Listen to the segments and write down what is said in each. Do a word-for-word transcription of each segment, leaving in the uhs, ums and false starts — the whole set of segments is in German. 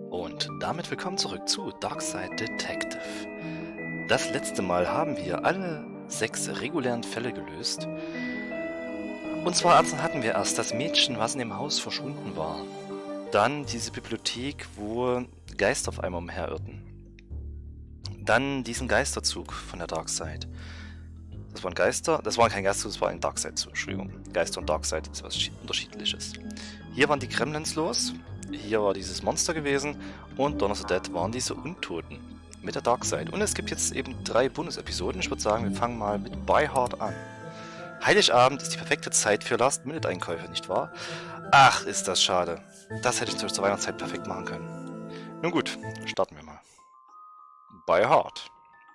Und damit willkommen zurück zu Darkside Detective. Das letzte Mal haben wir alle sechs regulären Fälle gelöst. Und zwar hatten wir erst das Mädchen, was in dem Haus verschwunden war. Dann diese Bibliothek, wo Geister auf einmal umherirrten. Dann diesen Geisterzug von der Darkside. Das waren Geister, das war kein Geisterzug, das war ein Darkside-Zug, Entschuldigung. Geister und Darkside ist was Unterschiedliches. Hier waren die Gremlins los. Hier war dieses Monster gewesen und Dawn of the Dead waren diese Untoten mit der Darkside. Und es gibt jetzt eben drei Bonus-Episoden. Ich würde sagen, wir fangen mal mit By Heart an. Heiligabend ist die perfekte Zeit für Last-Minute-Einkäufe, nicht wahr? Ach, ist das schade. Das hätte ich zur Weihnachtszeit perfekt machen können. Nun gut, starten wir mal. By Heart.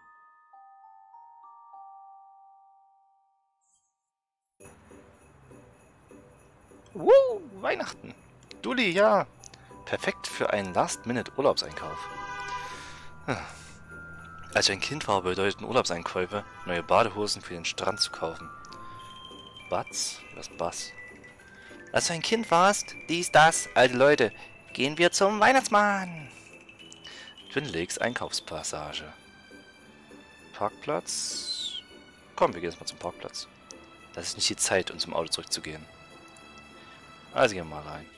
Woo, Weihnachten. Dulli, ja. Perfekt für einen Last-Minute-Urlaubseinkauf. Als ich ein Kind war, bedeuteten Urlaubseinkäufe, neue Badehosen für den Strand zu kaufen. Batz? Was Bass? Als du ein Kind warst, dies, das, alte Leute, gehen wir zum Weihnachtsmann. Twin Lakes Einkaufspassage. Parkplatz? Komm, wir gehen jetzt mal zum Parkplatz. Das ist nicht die Zeit, um zum Auto zurückzugehen. Also gehen wir mal rein.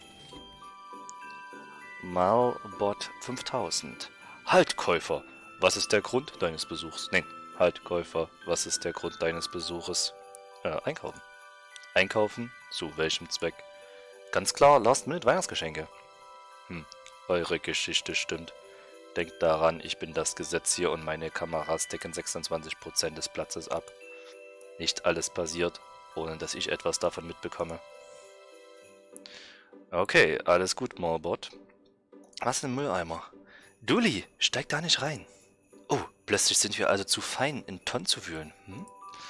Malbot fünftausend. Halt, Käufer! Was ist der Grund deines Besuchs? Nein, halt, Käufer. Was ist der Grund deines Besuches? Äh, einkaufen. Einkaufen? Zu welchem Zweck? Ganz klar, Last-Minute-Weihnachtsgeschenke. Hm, eure Geschichte stimmt. Denkt daran, ich bin das Gesetz hier und meine Kameras decken sechsundzwanzig Prozent des Platzes ab. Nicht alles passiert, ohne dass ich etwas davon mitbekomme. Okay, alles gut, Malbot. Was ist ein Mülleimer? Dulli, steig da nicht rein. Oh, plötzlich sind wir also zu fein, in Tonnen zu wühlen. Hm?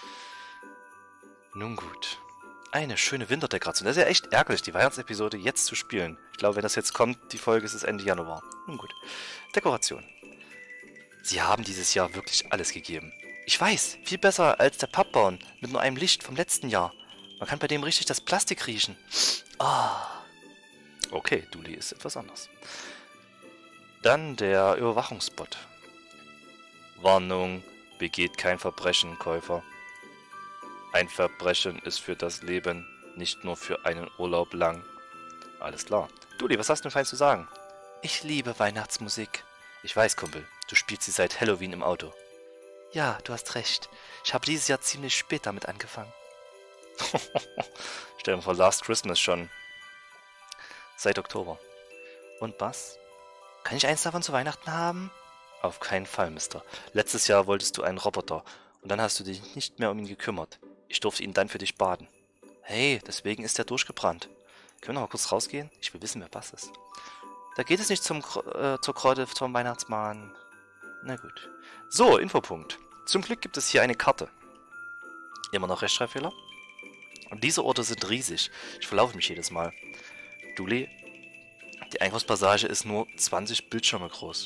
Nun gut. Eine schöne Winterdekoration. Das ist ja echt ärgerlich, die Weihnachtsepisode jetzt zu spielen. Ich glaube, wenn das jetzt kommt, die Folge ist es Ende Januar. Nun gut. Dekoration. Sie haben dieses Jahr wirklich alles gegeben. Ich weiß, viel besser als der Pappbaum mit nur einem Licht vom letzten Jahr. Man kann bei dem richtig das Plastik riechen. Ah. Okay, Dulli ist etwas anders. Dann der Überwachungsbot. Warnung, begeht kein Verbrechen, Käufer. Ein Verbrechen ist für das Leben, nicht nur für einen Urlaub lang. Alles klar. Dulli, was hast du denn fein zu sagen? Ich liebe Weihnachtsmusik. Ich weiß, Kumpel, du spielst sie seit Halloween im Auto. Ja, du hast recht. Ich habe dieses Jahr ziemlich spät damit angefangen. Stell dir vor, Last Christmas schon. Seit Oktober. Und was? Kann ich eins davon zu Weihnachten haben? Auf keinen Fall, Mister. Letztes Jahr wolltest du einen Roboter und dann hast du dich nicht mehr um ihn gekümmert. Ich durfte ihn dann für dich baden. Hey, deswegen ist er durchgebrannt. Können wir noch mal kurz rausgehen? Ich will wissen, wer was ist. Da geht es nicht zum äh, zur Krotte zum Weihnachtsmann. Na gut. So, Infopunkt. Zum Glück gibt es hier eine Karte. Immer noch Rechtschreibfehler? Und diese Orte sind riesig. Ich verlaufe mich jedes Mal. Dulli, die Einkaufspassage ist nur zwanzig Bildschirme groß.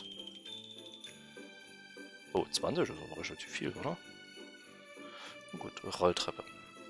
Oh, zwanzig ist aber relativ viel, oder? Gut, Rolltreppe.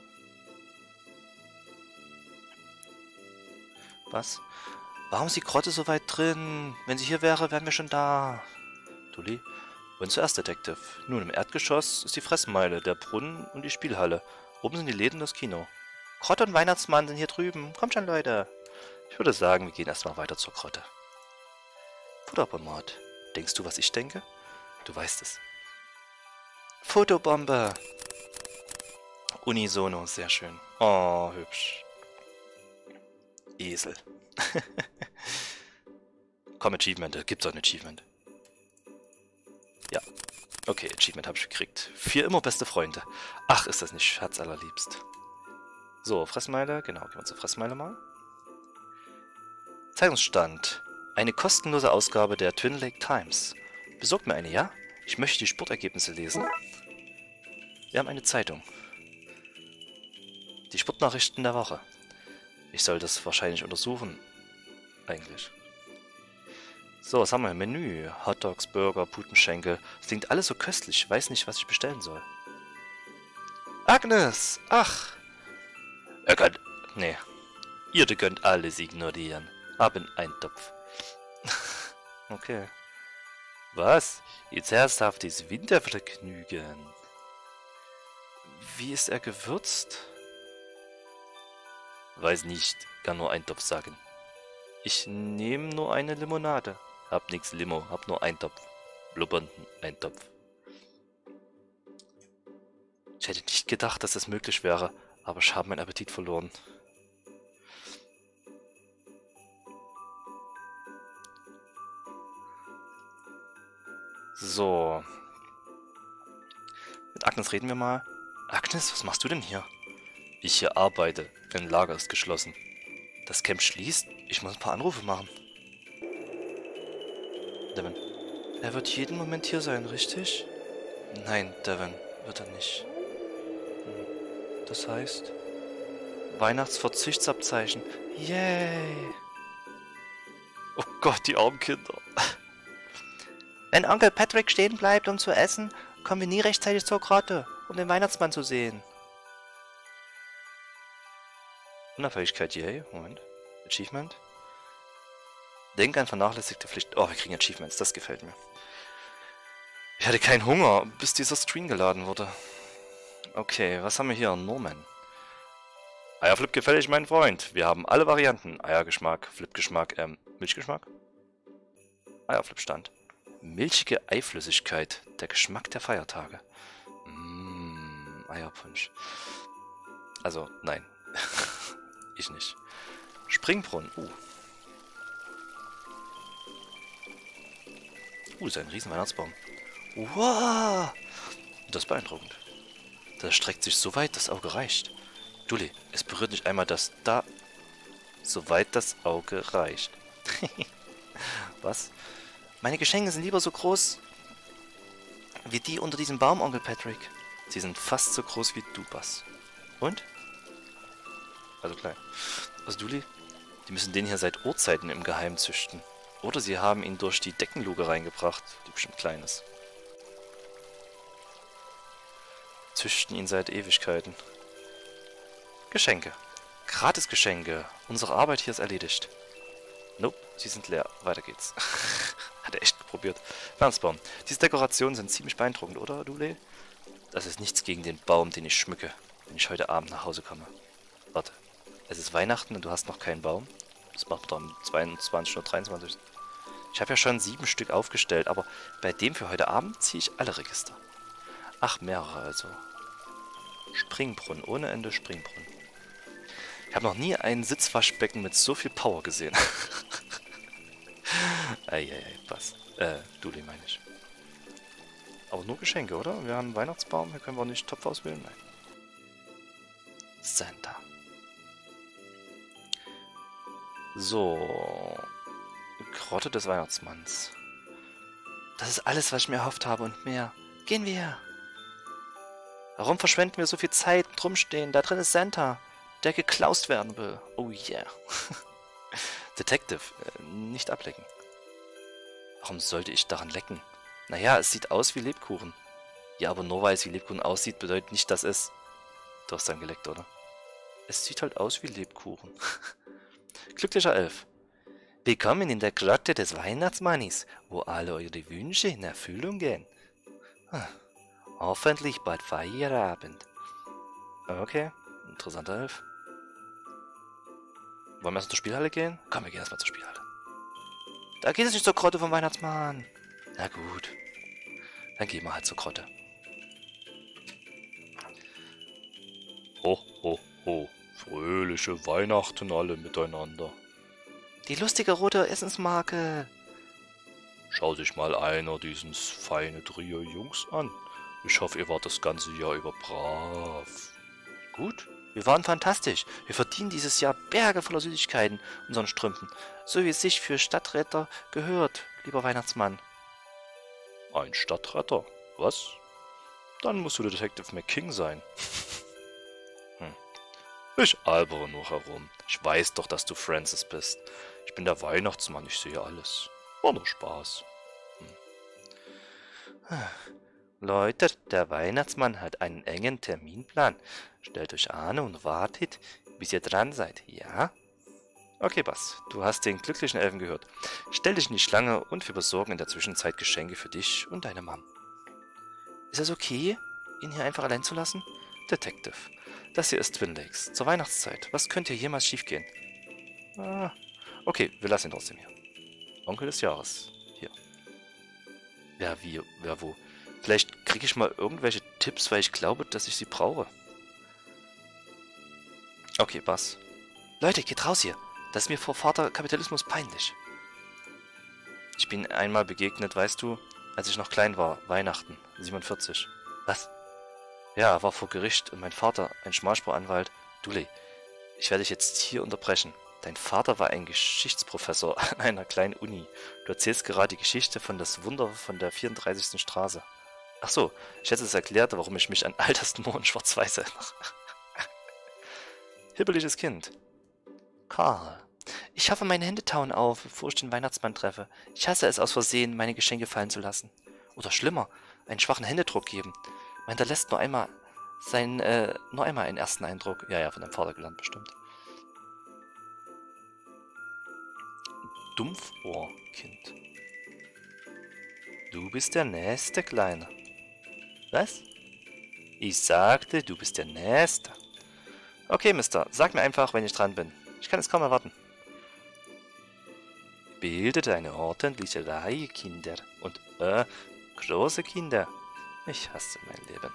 Was? Warum ist die Grotte so weit drin? Wenn sie hier wäre, wären wir schon da. Dulli, und zuerst, Detective. Nun, im Erdgeschoss ist die Fressmeile, der Brunnen und die Spielhalle. Oben sind die Läden und das Kino. Grotte und Weihnachtsmann sind hier drüben. Kommt schon, Leute. Ich würde sagen, wir gehen erstmal weiter zur Grotte. Futterautomat. Denkst du, was ich denke? Du weißt es. Fotobombe. Unisono, sehr schön. Oh, hübsch. Esel. Komm, Achievement. Gibt's auch ein Achievement. Ja. Okay, Achievement habe ich gekriegt. Vier immer beste Freunde. Ach, ist das nicht scherzallerliebst. So, Fressmeile. Genau, gehen wir zur Fressmeile mal. Zeitungsstand. Eine kostenlose Ausgabe der Twin Lake Times. Besorgt mir eine, ja? Ich möchte die Sportergebnisse lesen. Wir haben eine Zeitung. Die Sportnachrichten der Woche. Ich soll das wahrscheinlich untersuchen. Eigentlich. So, was haben wir im Menü? Hotdogs, Burger, Putenschenkel. Das klingt alles so köstlich. Ich weiß nicht, was ich bestellen soll. Agnes! Ach! Er kann... Nee. Ihr könnt alles ignorieren. Haben einen Topf. Okay. Was? Jetzt ernsthaftes Wintervergnügen. Wie ist er gewürzt? Weiß nicht, kann nur Eintopf sagen. Ich nehme nur eine Limonade. Hab nix Limo, hab nur Eintopf. Blubbernden Eintopf. Ich hätte nicht gedacht, dass das möglich wäre, aber ich habe meinen Appetit verloren. So. Mit Agnes reden wir mal. Agnes, was machst du denn hier? Ich hier arbeite. Dein Lager ist geschlossen. Das Camp schließt? Ich muss ein paar Anrufe machen. Devin. Er wird jeden Moment hier sein, richtig? Nein, Devin, wird er nicht. Das heißt... Weihnachtsverzichtsabzeichen. Yay! Oh Gott, die armen Kinder. Wenn Onkel Patrick stehen bleibt, um zu essen, kommen wir nie rechtzeitig zur Grotte, um den Weihnachtsmann zu sehen. Unabhängigkeit, yay. Moment. Achievement. Denk an vernachlässigte Pflicht. Oh, wir kriegen Achievements, das gefällt mir. Ich hatte keinen Hunger, bis dieser Screen geladen wurde. Okay, was haben wir hier? Norman. Eierflip gefällig, mein Freund. Wir haben alle Varianten. Eiergeschmack, Flipgeschmack, ähm, Milchgeschmack? Eierflip-Stand. Milchige Eiflüssigkeit. Der Geschmack der Feiertage. Mmh, Eierpunsch. Also, nein. Ich nicht. Springbrunnen. Uh. Uh, das ist ein riesen Weihnachtsbaum. Wow! Das ist beeindruckend. Das streckt sich so weit, das Auge reicht. Dulli, es berührt nicht einmal das da... Soweit das Auge reicht. Was? Meine Geschenke sind lieber so groß... wie die unter diesem Baum, Onkel Patrick. Sie sind fast so groß wie du, Bass. Und? Also klein. Also Dulli, die müssen den hier seit Urzeiten im Geheimen züchten. Oder sie haben ihn durch die Deckenluke reingebracht, die bestimmt klein ist. Züchten ihn seit Ewigkeiten. Geschenke. Gratis-Geschenke. Unsere Arbeit hier ist erledigt. Nope, sie sind leer. Weiter geht's. Hat er echt probiert. Weihnachtsbaum. Diese Dekorationen sind ziemlich beeindruckend, oder, Dule? Das ist nichts gegen den Baum, den ich schmücke, wenn ich heute Abend nach Hause komme. Warte. Es ist Weihnachten und du hast noch keinen Baum? Das macht man doch um zweiundzwanzig oder dreiundzwanzig. Ich habe ja schon sieben Stück aufgestellt, aber bei dem für heute Abend ziehe ich alle Register. Ach, mehrere also. Springbrunnen, ohne Ende Springbrunnen. Ich habe noch nie ein Sitzwaschbecken mit so viel Power gesehen. Eieiei, was? Äh, Duli meine ich. Aber nur Geschenke, oder? Wir haben einen Weihnachtsbaum, hier können wir nicht Topf auswählen? Nein. Santa. So. Grotte des Weihnachtsmanns. Das ist alles, was ich mir erhofft habe und mehr. Gehen wir. Warum verschwenden wir so viel Zeit und rumstehen? Da drin ist Santa, der geklaust werden will. Oh yeah. Detective, äh, nicht ablecken. Warum sollte ich daran lecken? Naja, es sieht aus wie Lebkuchen. Ja, aber nur weil es wie Lebkuchen aussieht, bedeutet nicht, dass es... Du hast dann geleckt, oder? Es sieht halt aus wie Lebkuchen. Glücklicher Elf. Willkommen in der Grotte des Weihnachtsmannis, wo alle eure Wünsche in Erfüllung gehen. Hm. Hoffentlich bald Feierabend. Okay, interessanter Elf. Wollen wir erst zur Spielhalle gehen? Komm, wir gehen erstmal zur Spielhalle. Da geht es nicht zur Grotte vom Weihnachtsmann. Na gut. Dann gehen wir halt zur Grotte. Ho, ho, ho. Fröhliche Weihnachten alle miteinander. Die lustige rote Essensmarke. Schau sich mal einer dieses feine Trio Jungs an. Ich hoffe, ihr wart das ganze Jahr über brav. Gut, wir waren fantastisch. Wir verdienen dieses Jahr Berge voller Süßigkeiten unseren Strümpfen. So wie es sich für Stadtretter gehört, lieber Weihnachtsmann. Ein Stadtretter? Was? Dann musst du der Detective McKing sein. hm. Ich albere nur herum. Ich weiß doch, dass du Francis bist. Ich bin der Weihnachtsmann, ich sehe alles. War nur Spaß. Hm. Leute, der Weihnachtsmann hat einen engen Terminplan. Stellt euch an und wartet, bis ihr dran seid, ja? Okay, Bass, du hast den glücklichen Elfen gehört. Stell dich in die Schlange und wir besorgen in der Zwischenzeit Geschenke für dich und deine Mom. Ist es okay, ihn hier einfach allein zu lassen? Detective, das hier ist Twin Lakes. Zur Weihnachtszeit. Was könnte hier jemals schiefgehen? Ah, okay, wir lassen ihn trotzdem hier. Onkel des Jahres. Hier. Ja, wie, wer wo? Vielleicht kriege ich mal irgendwelche Tipps, weil ich glaube, dass ich sie brauche. Okay, Bass. Leute, geht raus hier. Das ist mir vor Vater Kapitalismus peinlich. Ich bin einmal begegnet, weißt du, als ich noch klein war, Weihnachten, siebenundvierzig. Was? Ja, war vor Gericht und mein Vater, ein Schmalspur-Anwalt. Dule, ich werde dich jetzt hier unterbrechen. Dein Vater war ein Geschichtsprofessor an einer kleinen Uni. Du erzählst gerade die Geschichte von das Wunder von der vierunddreißigsten Straße. Ach so, ich hätte es erklärt, warum ich mich an all das nur in Schwarz-Weiß erinnere. Hibbeliges Kind. Karl. Ich hoffe, meine Hände tauen auf, bevor ich den Weihnachtsmann treffe. Ich hasse es aus Versehen, meine Geschenke fallen zu lassen. Oder schlimmer, einen schwachen Händedruck geben. Man hinterlässt nur einmal seinen, äh, nur einmal einen ersten Eindruck. Ja, ja, von deinem Vater gelernt bestimmt. Dumpfohrkind. Du bist der nächste Kleine. Was? Ich sagte, du bist der Nächste. Okay, Mister, sag mir einfach, wenn ich dran bin. Ich kann es kaum erwarten. Bildet eine ordentliche Reihe, Kinder. Und, äh, große Kinder. Ich hasse mein Leben.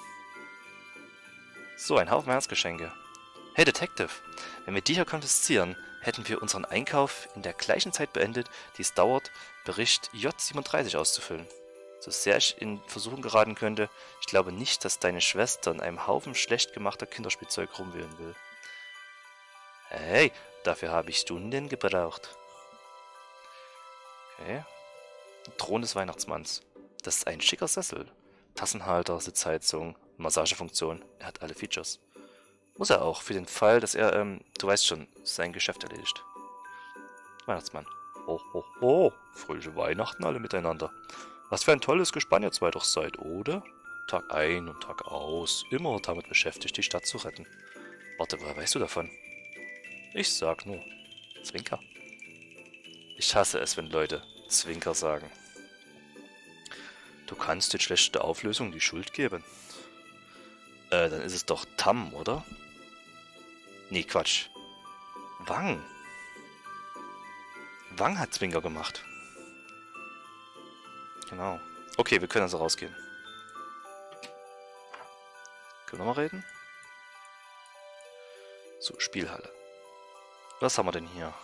So, ein Haufen Herzgeschenke. Hey, Detective, wenn wir die hier konfiszieren, hätten wir unseren Einkauf in der gleichen Zeit beendet, die es dauert, Bericht J siebenunddreißig auszufüllen. So sehr ich in Versuchung geraten könnte, ich glaube nicht, dass deine Schwester in einem Haufen schlecht gemachter Kinderspielzeug rumwühlen will. Hey, dafür habe ich Stunden gebraucht. Okay. Thron des Weihnachtsmanns. Das ist ein schicker Sessel. Tassenhalter, Sitzheizung, Massagefunktion. Er hat alle Features. Muss er auch, für den Fall, dass er, ähm, du weißt schon, sein Geschäft erledigt. Weihnachtsmann. Oh, oh, oh. Fröhliche Weihnachten alle miteinander. Was für ein tolles Gespann ihr zwei doch seid, oder? Tag ein und Tag aus. Immer damit beschäftigt, die Stadt zu retten. Warte, woher weißt du davon? Ich sag nur. Zwinker. Ich hasse es, wenn Leute Zwinker sagen. Du kannst in schlechter Auflösung die Schuld geben. Äh, dann ist es doch Tam, oder? Nee, Quatsch. Wang. Wang hat Zwinker gemacht. Genau. Okay, wir können also rausgehen. Können wir mal reden? So, Spielhalle. Was haben wir denn hier?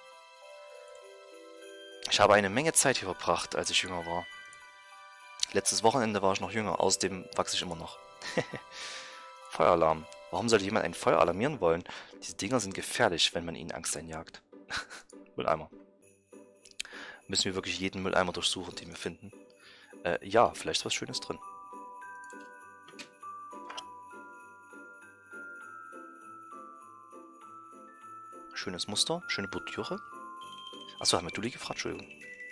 Ich habe eine Menge Zeit hier verbracht, als ich jünger war. Letztes Wochenende war ich noch jünger, außerdem wachse ich immer noch. Feueralarm. Warum sollte jemand ein Feuer alarmieren wollen? Diese Dinger sind gefährlich, wenn man ihnen Angst einjagt. Mülleimer. Müssen wir wirklich jeden Mülleimer durchsuchen, den wir finden? Äh, ja, vielleicht ist was Schönes drin. Schönes Muster, schöne Bordüre. Achso, haben wir Dulli gefragt? Entschuldigung.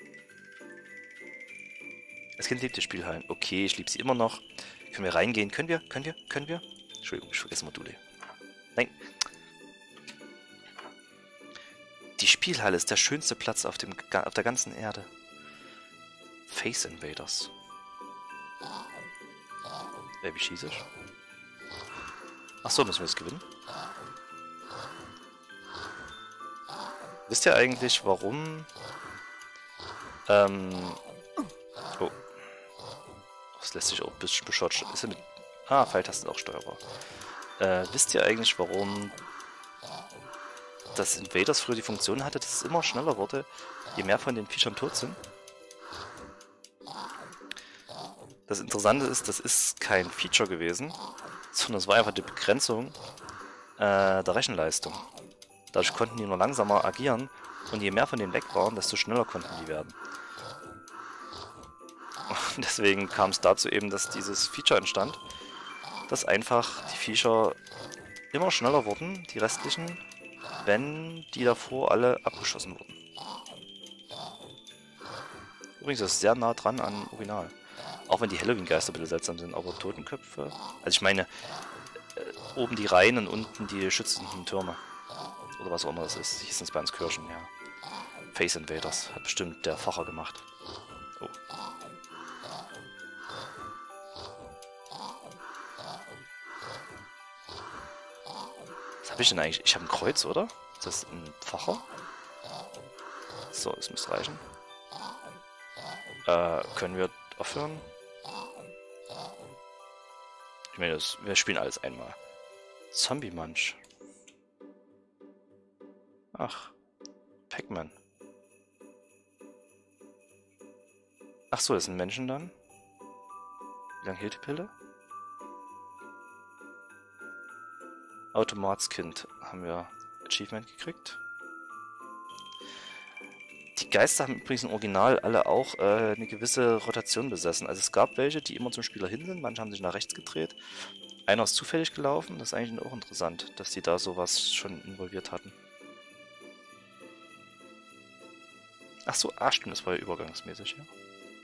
Das Kind liebt die Spielhallen. Okay, ich liebe sie immer noch. Können wir reingehen? Können wir? Können wir? Können wir? Entschuldigung, ich vergesse mal Dulli. Nein. Die Spielhalle ist der schönste Platz auf, dem, auf der ganzen Erde. Face Invaders. Baby Chinesisch. Achso, müssen wir das gewinnen? Wisst ihr eigentlich, warum... Ähm... Oh. Das lässt sich auch ein bisschen bescheuert... Ist ja mit... Ah, Pfeiltasten auch steuerbar. Äh, wisst ihr eigentlich, warum... das Invaders früher die Funktion hatte, dass es immer schneller wurde, je mehr von den Viechern tot sind? Das Interessante ist, das ist kein Feature gewesen, sondern es war einfach die Begrenzung äh, der Rechenleistung. Dadurch konnten die nur langsamer agieren und je mehr von denen weg waren, desto schneller konnten die werden. Und deswegen kam es dazu eben, dass dieses Feature entstand, dass einfach die Viecher immer schneller wurden, die restlichen, wenn die davor alle abgeschossen wurden. Übrigens ist es sehr nah dran an Original. Auch wenn die Halloween-Geister ein bisschen seltsam sind, aber Totenköpfe... Also ich meine, äh, oben die Reihen und unten die schützenden Türme. oder was auch immer das ist. Hieß es bei uns Kirchen, ja. Face Invaders. Hat bestimmt der Facher gemacht. Oh. Was habe ich denn eigentlich? Ich habe ein Kreuz, oder? Ist das ein Facher? So, das muss reichen. Äh, können wir aufhören? Ich meine, das, wir spielen alles einmal. Zombie Munch. Ach. Pac-Man. Ach so, das sind Menschen dann? Wie lange hält die Pille? Automatskind haben wir Achievement gekriegt. Die Geister haben übrigens im Original alle auch äh, eine gewisse Rotation besessen. Also es gab welche, die immer zum Spieler hin sind, manche haben sich nach rechts gedreht. Einer ist zufällig gelaufen, das ist eigentlich auch interessant, dass die da sowas schon involviert hatten. Ach so, ah stimmt, das war ja übergangsmäßig, ja.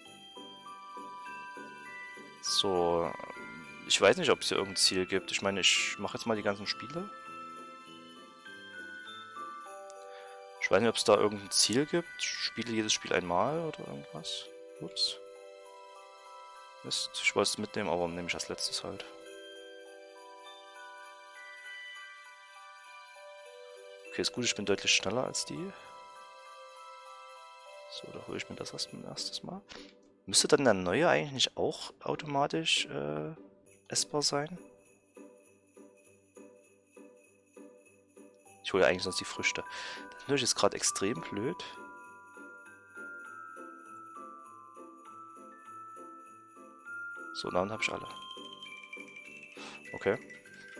So, ich weiß nicht, ob es hier irgendein Ziel gibt. Ich meine, ich mache jetzt mal die ganzen Spiele. Ich weiß nicht, ob es da irgendein Ziel gibt. Ich spiele jedes Spiel einmal oder irgendwas. Ups. Mist, ich wollte es mitnehmen, aber nehme ich als letztes halt. Okay, ist gut, ich bin deutlich schneller als die. So, da hole ich mir das erst ein erstes Mal. Müsste dann der neue eigentlich nicht auch automatisch äh, essbar sein? Ich hole ja eigentlich sonst die Früchte. Das ist natürlich gerade extrem blöd. So, dann habe ich alle. Okay.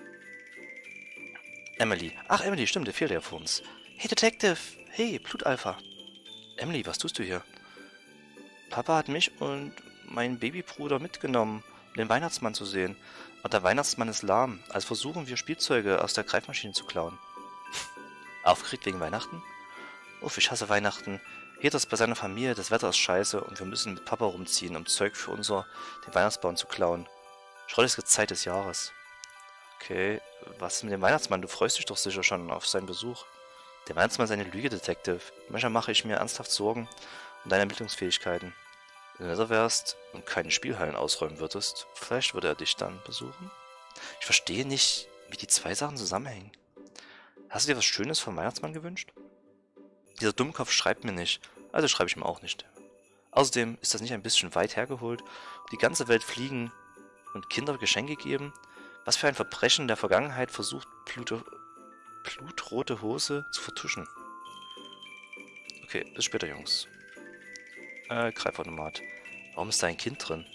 Emily. Ach, Emily, stimmt, der fehlt ja vor uns. Hey, Detective! Hey, Blutalpha! Emily, was tust du hier? Papa hat mich und meinen Babybruder mitgenommen, um den Weihnachtsmann zu sehen. Aber der Weihnachtsmann ist lahm, also versuchen wir Spielzeuge aus der Greifmaschine zu klauen. Aufgeregt wegen Weihnachten? Uff, ich hasse Weihnachten. Jeder ist bei seiner Familie, das Wetter ist scheiße und wir müssen mit Papa rumziehen, um Zeug für unser, den Weihnachtsbaum zu klauen. Schrottigste Zeit des Jahres. Okay, was ist mit dem Weihnachtsmann? Du freust dich doch sicher schon auf seinen Besuch. Der Weihnachtsmann ist eine Lüge, Detective. Manchmal mache ich mir ernsthaft Sorgen um deine Ermittlungsfähigkeiten. Wenn du netter wärst und keine Spielhallen ausräumen würdest, vielleicht würde er dich dann besuchen. Ich verstehe nicht, wie die zwei Sachen zusammenhängen. Hast du dir was Schönes vom Weihnachtsmann gewünscht? Dieser Dummkopf schreibt mir nicht, also schreibe ich ihm auch nicht. Außerdem ist das nicht ein bisschen weit hergeholt, die ganze Welt fliegen und Kinder Geschenke geben? Was für ein Verbrechen der Vergangenheit versucht Blut, Blutrote Hose zu vertuschen? Okay, bis später, Jungs. Äh, Greifautomat. Warum ist da ein Kind drin?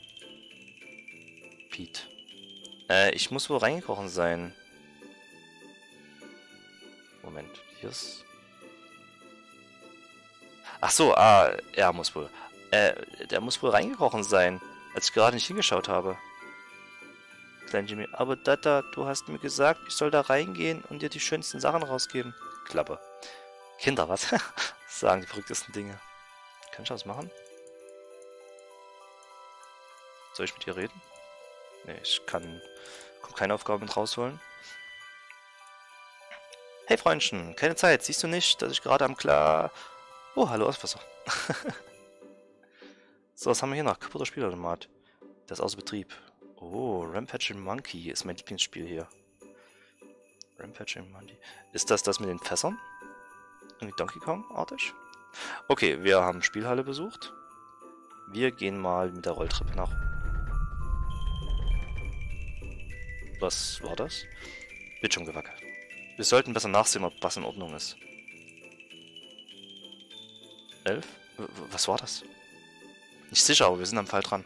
Pete. Äh, ich muss wohl reingekrochen sein. Moment, hier ist... Ach so, ah, er muss wohl... Äh, der muss wohl reingekrochen sein, als ich gerade nicht hingeschaut habe. Klein Jimmy, aber Dada, du hast mir gesagt, ich soll da reingehen und dir die schönsten Sachen rausgeben. Klappe. Kinder, was? Sagen die verrücktesten Dinge. Kann ich das machen? Soll ich mit dir reden? Ne, ich kann... Komm, keine Aufgabe mit rausholen. Hey Freundchen, keine Zeit. Siehst du nicht, dass ich gerade am klar... Oh, hallo Auswasser. So, was haben wir hier noch? Kaputter Spielautomat. Der ist außer Betrieb. Oh, Rampaging Monkey ist mein Lieblingsspiel hier. Rampaging Monkey. Ist das das mit den Fässern? Irgendwie Donkey Kong-artig? Okay, wir haben Spielhalle besucht. Wir gehen mal mit der Rolltreppe nach... Was war das? Bildschirmgewackel. Wir sollten besser nachsehen, ob was in Ordnung ist. Elf? W was war das? Nicht sicher, aber wir sind am Fall dran.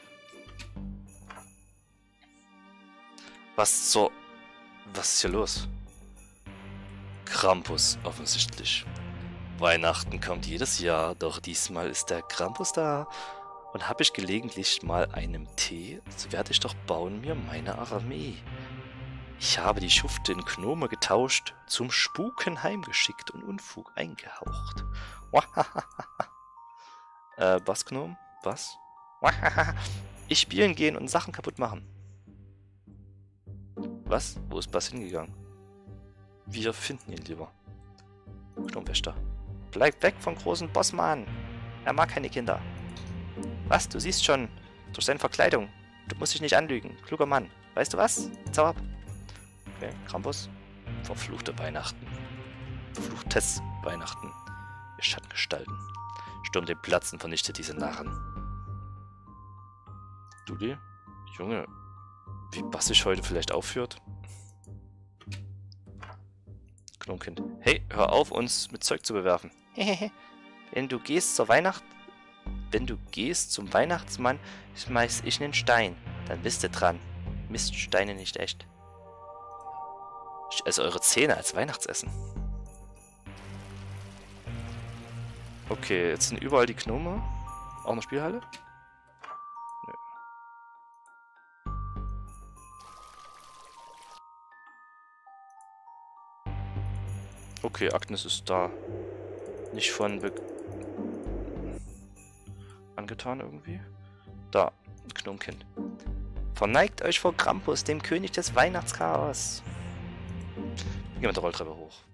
Was zur... Was ist hier los? Krampus, offensichtlich. Weihnachten kommt jedes Jahr, doch diesmal ist der Krampus da. Und habe ich gelegentlich mal einen Tee, so werde ich doch bauen mir meine Armee. Ich habe die Schufte in Gnome getauscht, zum Spuken heimgeschickt und Unfug eingehaucht. äh, was, Gnome? Was? Ich spielen gehen und Sachen kaputt machen. Was? Wo ist Bass hingegangen? Wir finden ihn lieber. Gnomwächter. Bleib weg vom großen Bossmann. Er mag keine Kinder. Was? Du siehst schon durch seine Verkleidung. Du musst dich nicht anlügen. Kluger Mann. Weißt du was? Zau ab. Okay, Krampus. Verfluchte Weihnachten. Verfluchtes Weihnachten. Ihr Schattengestalten. Stürmt den Platz und vernichtet diese Narren. Dudi? Junge. Wie Bass sich heute vielleicht aufführt? Gnomkind. Hey, hör auf, uns mit Zeug zu bewerfen. Hehehe. Wenn du gehst zur Weihnacht... Wenn du gehst zum Weihnachtsmann, schmeiß ich nen Stein. Dann bist du dran. Misst Steine nicht echt. Ich esse eure Zähne als Weihnachtsessen. Okay, jetzt sind überall die Gnome. Auch eine Spielhalle? Nö. Okay, Agnes ist da. Nicht von be angetan irgendwie. Da, Gnomkind. Verneigt euch vor Krampus, dem König des Weihnachtschaos. Gehen wir mit der Rolltreppe hoch.